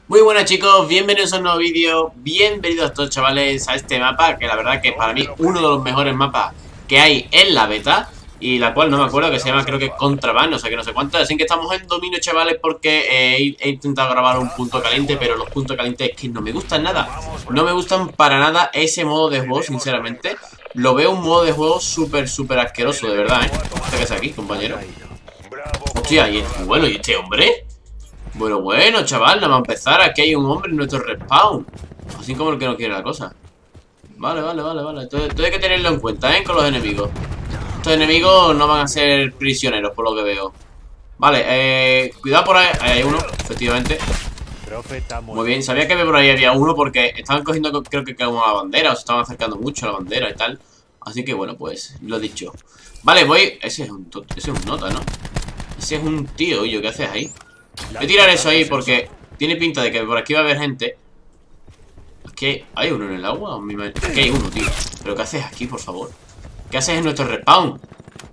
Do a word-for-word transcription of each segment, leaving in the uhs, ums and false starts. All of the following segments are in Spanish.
Muy buenas chicos, bienvenidos a un nuevo vídeo. Bienvenidos a todos chavales a este mapa, que la verdad que para mí uno de los mejores mapas que hay en la beta, y la cual no me acuerdo, que se llama creo que Contraband, o sea que no sé cuánto. Así que estamos en dominio chavales, porque eh, he, he intentado grabar un punto caliente, pero los puntos calientes es que no me gustan nada. No me gustan para nada ese modo de juego, sinceramente. Lo veo un modo de juego súper, súper asqueroso, de verdad, ¿eh? ¿Qué haces aquí, compañero? Hostia, y este, bueno, ¿y este hombre? Bueno, bueno, chaval, nada más empezar. Aquí hay un hombre en nuestro respawn. Así como el que no quiere la cosa. Vale, vale, vale, vale. Entonces, entonces hay que tenerlo en cuenta, ¿eh? Con los enemigos. Estos enemigos no van a ser prisioneros, por lo que veo. Vale, eh... cuidado por ahí. Ahí hay uno, efectivamente. Muy bien, sabía que por ahí había uno porque estaban cogiendo, creo que como la bandera. O se estaban acercando mucho a la bandera y tal. Así que bueno, pues, lo he dicho. Vale, voy... Ese es un, ese es un nota, ¿no? Ese es un tío, y yo, ¿qué haces ahí? Voy a tirar eso ahí porque tiene pinta de que por aquí va a haber gente. ¿Aquí hay uno en el agua? Aquí hay uno, tío. ¿Pero qué haces aquí, por favor? ¿Qué haces en nuestro respawn?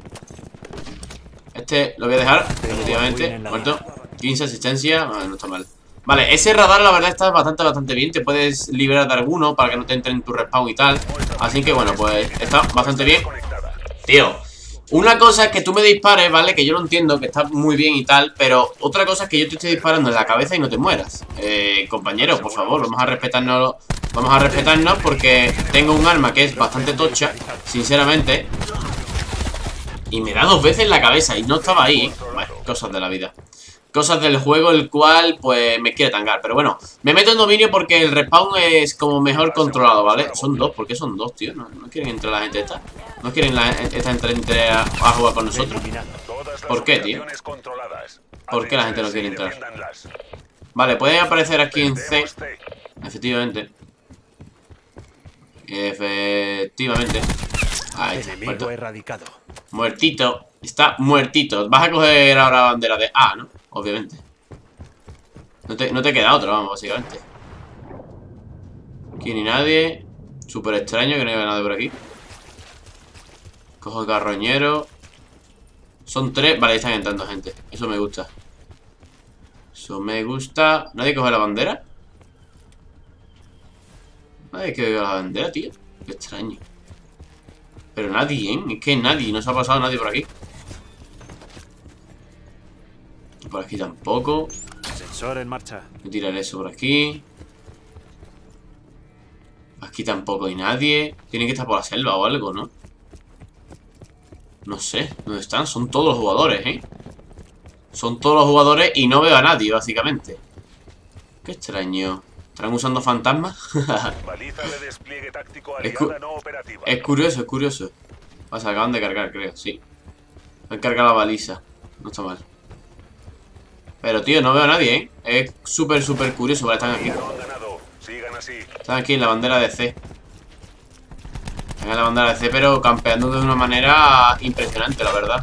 Este lo voy a dejar, efectivamente. Muerto. quince asistencia. Vale, no está mal. Vale, ese radar la verdad está bastante, bastante bien. Te puedes liberar de alguno para que no te entre en tu respawn y tal. Así que bueno, pues está bastante bien. Tío, una cosa es que tú me dispares, ¿vale? Que yo lo entiendo, que está muy bien y tal. Pero otra cosa es que yo te estoy disparando en la cabeza y no te mueras. Eh, compañero, por favor, vamos a respetarnos. Vamos a respetarnos porque tengo un arma que es bastante tocha, sinceramente. Y me da dos veces en la cabeza y no estaba ahí. Bueno, cosas de la vida. Cosas del juego, el cual, pues, me quiere tangar. Pero bueno, me meto en dominio porque el respawn es como mejor controlado, ¿vale? Son dos, ¿por qué son dos, tío? ¿No, no quieren entrar la gente esta? ¿No quieren la, esta gente entre a, a jugar con nosotros? ¿Por qué, tío? ¿Por qué la gente no quiere entrar? Vale, pueden aparecer aquí en C. Efectivamente. Efectivamente. Ahí está, muerto. Muertito. Está muertito. Vas a coger ahora la bandera de A, ¿no? Obviamente. No te, no te queda otro, vamos, básicamente. Aquí ni nadie. Súper extraño que no haya nadie por aquí. Cojo el carroñero. Son tres. Vale, están entrando gente. Eso me gusta. Eso me gusta. ¿Nadie coge la bandera? Nadie que coge la bandera, tío. Qué extraño. Pero nadie, ¿eh? Es que nadie. No se ha pasado nadie por aquí. Por aquí tampoco. Sensor en marcha. Voy a tirar eso por aquí. Aquí tampoco hay nadie. Tienen que estar por la selva o algo, ¿no? No sé. ¿Dónde están? Son todos los jugadores, ¿eh? Son todos los jugadores y no veo a nadie, básicamente. Qué extraño. ¿Estarán usando fantasmas? es, cu es curioso, es curioso. Pasa, acaban de cargar, creo, sí. Han cargado la baliza. No está mal. Pero, tío, no veo a nadie, ¿eh? Es súper, súper curioso. Vale, están aquí. Están aquí en la bandera de C. Están en la bandera de C, pero campeando de una manera impresionante, la verdad.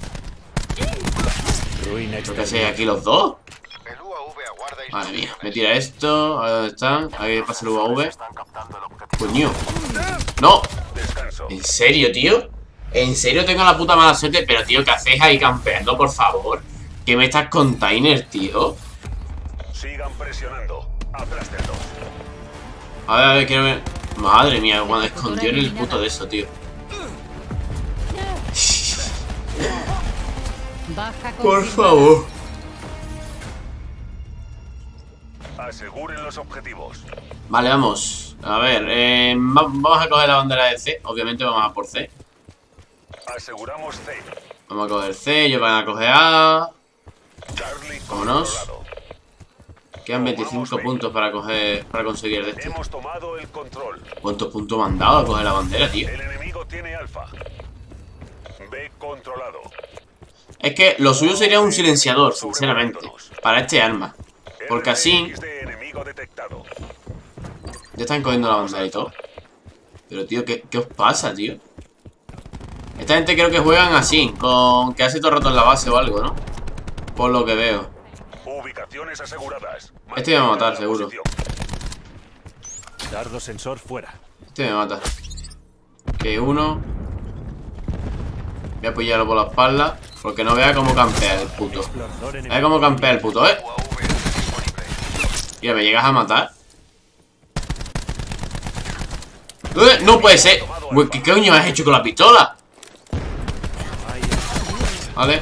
¿Qué hacéis aquí los dos? Madre mía, me tira esto. A ver dónde están. Ahí pasa el U A V. Coño. ¡No! ¿En serio, tío? ¿En serio tengo la puta mala suerte? Pero, tío, ¿qué hacéis ahí campeando, por favor? ¿Qué me estás container, tío? Sigan presionando. Atrás de dos. A ver, a ver, quiero ver. Madre mía, cuando escondió en el puto de eso, tío. Por favor. Aseguren los objetivos. Vale, vamos. A ver, eh, vamos a coger la bandera de C. Obviamente vamos a por C. Aseguramos C. Vamos a coger C, ellos van a coger A. Vámonos. Quedan veinticinco puntos para coger, para conseguir de este. Hemos tomado el control. ¿Cuántos puntos me han dado a coger la bandera, tío? El enemigo tiene alfa. B controlado. Es que lo suyo sería un silenciador, sinceramente, para este arma. Porque así ya están cogiendo la bandera y todo. Pero, tío, ¿qué, qué os pasa, tío? Esta gente creo que juegan así, con que hace todo el rato en la base o algo, ¿no? Por lo que veo. Ubicaciones aseguradas. Este me va a matar, seguro. Dardo sensor fuera. Este me mata. Que uno. Voy a apoyarlo por la espalda. Porque no vea cómo campea el puto. Vea cómo campea el puto, ¿eh? Tío, ¿me llegas a matar? ¡Eh! ¡No puede ser! ¿Qué coño has hecho con la pistola? Vale.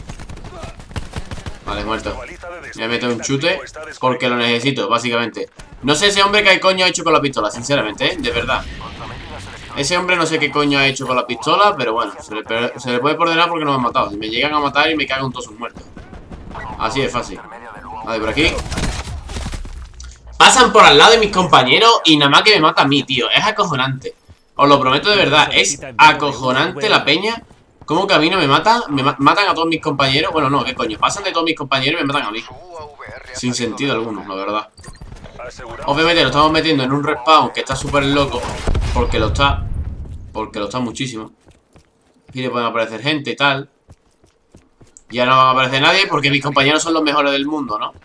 Vale, muerto. Me meto un chute porque lo necesito, básicamente. No sé ese hombre qué coño ha hecho con la pistola, sinceramente, ¿eh? De verdad. Ese hombre no sé qué coño ha hecho con la pistola, pero bueno, se le, se le puede perdonar porque no me han matado. Si me llegan a matar y me cagan todos sus muertos. Así de fácil. Vale, por aquí. Pasan por al lado de mis compañeros y nada más que me mata a mí, tío. Es acojonante. Os lo prometo de verdad. Es acojonante la peña. ¿Cómo que a mí no me mata? Me ma matan a todos mis compañeros. Bueno, no, ¿qué coño? Pasan de todos mis compañeros y me matan a mí. Sin sentido alguno, la verdad. Obviamente lo estamos metiendo en un respawn que está súper loco. Porque lo está. Porque lo está muchísimo. Aquí le pueden aparecer gente y tal. Ya no va a aparecer nadie porque mis compañeros son los mejores del mundo, ¿no?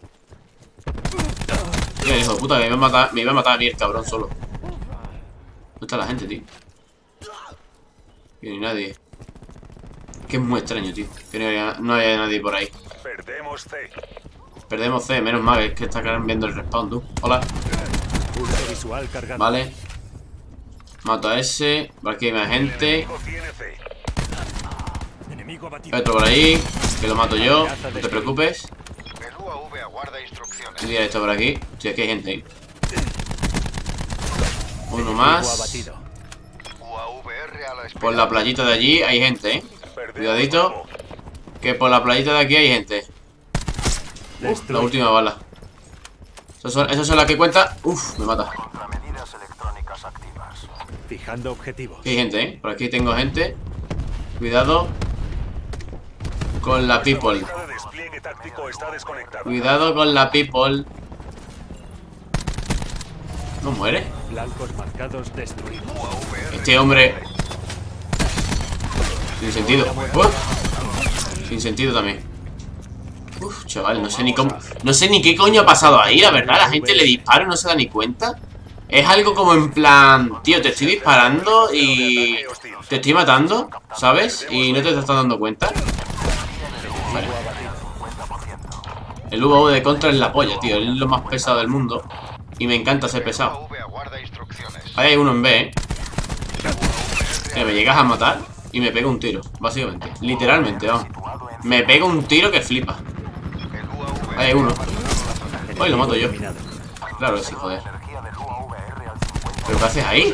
Tío, hijo de puta, me iba a matar, me iba a matar a mí el cabrón solo. ¿Dónde está la gente, tío? Aquí no hay nadie. Que es muy extraño, tío. Que no haya, no haya nadie por ahí. Perdemos C. Perdemos C, menos mal, es que está viendo el respawn, tú. Hola. Vale. Mato a ese. Por aquí hay más gente. Otro por ahí. Que lo mato yo. No te preocupes. Voy a esto por aquí. Sí, aquí hay gente ahí. Uno más. Por la playita de allí hay gente, eh. Cuidadito. Que por la playita de aquí hay gente. Uf, la última bala. Esas son, esas son las que cuenta. Uf, me mata. Fijando objetivos. Aquí hay gente, eh. Por aquí tengo gente. Cuidado con la people. Cuidado con la people. ¿No muere? Blancos marcados destruidos. Este hombre. Sin sentido. Uf. Sin sentido también. Uf, chaval, no sé ni cómo. No sé ni qué coño ha pasado ahí, la verdad. La gente le dispara y no se da ni cuenta. Es algo como en plan, tío, te estoy disparando y te estoy matando, ¿sabes? Y no te estás dando cuenta. Vale. El U A V de contra es la polla, tío. Es lo más pesado del mundo. Y me encanta ser pesado. Ahí hay uno en B, ¿eh? Que me llegas a matar y me pega un tiro, básicamente. Literalmente, vamos. Me pega un tiro que flipa. Ahí hay uno. Hoy lo mato yo. Claro que sí, joder. ¿Pero qué haces ahí?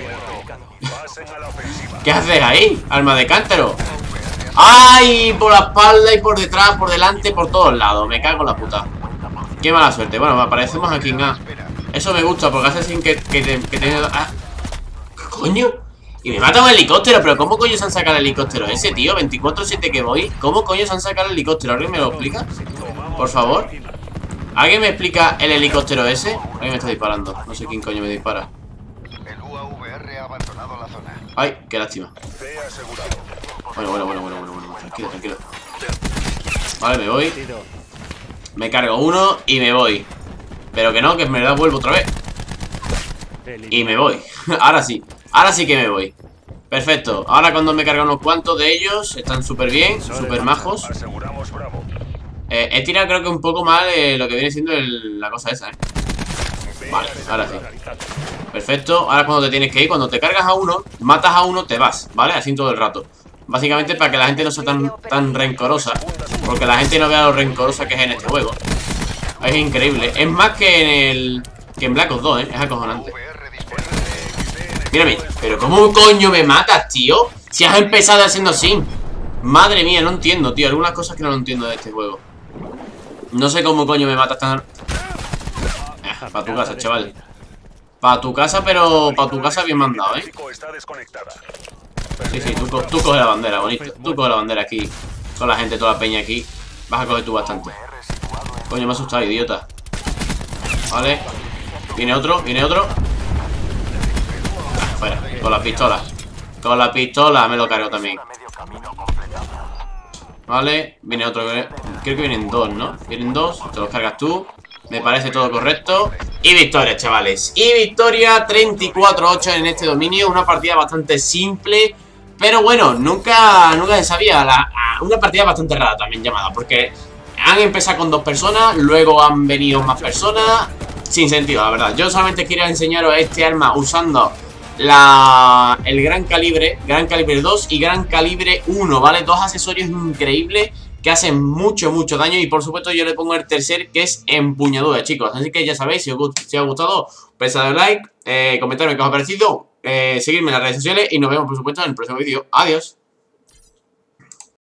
¿Qué haces ahí? Arma de cántaro. ¡Ay! Por la espalda y por detrás, por delante, por todos lados. Me cago en la puta. Qué mala suerte. Bueno, aparecemos aquí en A. Eso me gusta porque hace sin que, que, te, que te... Ah. ¿Qué coño? Y me mata un helicóptero. ¿Pero cómo coño se han sacado el helicóptero ese, tío? veinticuatro siete que voy. ¿Cómo coño se han sacado el helicóptero? ¿Alguien me lo explica? Por favor. ¿Alguien me explica el helicóptero ese? Alguien me está disparando. No sé quién coño me dispara. Ay, qué lástima. Bueno, bueno, bueno, bueno, bueno, bueno. Tranquilo, tranquilo. Vale, me voy. Me cargo uno y me voy. Pero que no, que en verdad vuelvo otra vez. Y me voy. Ahora sí. Ahora sí que me voy. Perfecto. Ahora cuando me cargo unos cuantos de ellos, están súper bien, súper majos. Eh, he tirado creo que un poco mal eh, lo que viene siendo el, la cosa esa, eh. Vale, ahora sí. Perfecto, ahora cuando te tienes que ir, cuando te cargas a uno, matas a uno, te vas, ¿vale? Así todo el rato. Básicamente para que la gente no sea tan, tan rencorosa. Porque la gente no vea lo rencorosa que es en este juego. Es increíble, es más que en el... que en Black Ops dos, ¿eh? Es acojonante. Mírame, pero ¿cómo coño me matas, tío? Si has empezado haciendo así. Madre mía, no entiendo, tío. Algunas cosas que no lo entiendo de este juego. No sé cómo coño me matas tan... Eh, para tu casa, chaval. Para tu casa, pero para tu casa bien mandado, ¿eh? Sí, sí, tú, tú coges la bandera, bonito. Tú coges la bandera aquí. Con la gente, toda la peña aquí. Vas a coger tú bastante. Coño, me ha asustado, idiota. Vale. Viene otro, viene otro. Ah, fuera, con la pistola. Con la pistola me lo cargo también. Vale, viene otro. Creo que vienen dos, ¿no? Vienen dos, te los cargas tú. Me parece todo correcto. Y victoria, chavales. Y victoria treinta y cuatro a ocho en este dominio. Una partida bastante simple. Pero bueno, nunca, nunca se sabía. La, una partida bastante rara también llamada. Porque Han empezado con dos personas, luego han venido más personas. Sin sentido, la verdad. Yo solamente quería enseñaros este arma usando la el gran calibre, gran calibre dos y gran calibre uno, ¿vale? Dos accesorios increíbles que hacen mucho, mucho daño. Y por supuesto yo le pongo el tercer, que es empuñadura, chicos. Así que ya sabéis, si os, si os ha gustado, pensad en like, eh, comentarme qué os ha parecido, eh, seguirme en las redes sociales y nos vemos por supuesto en el próximo vídeo. Adiós.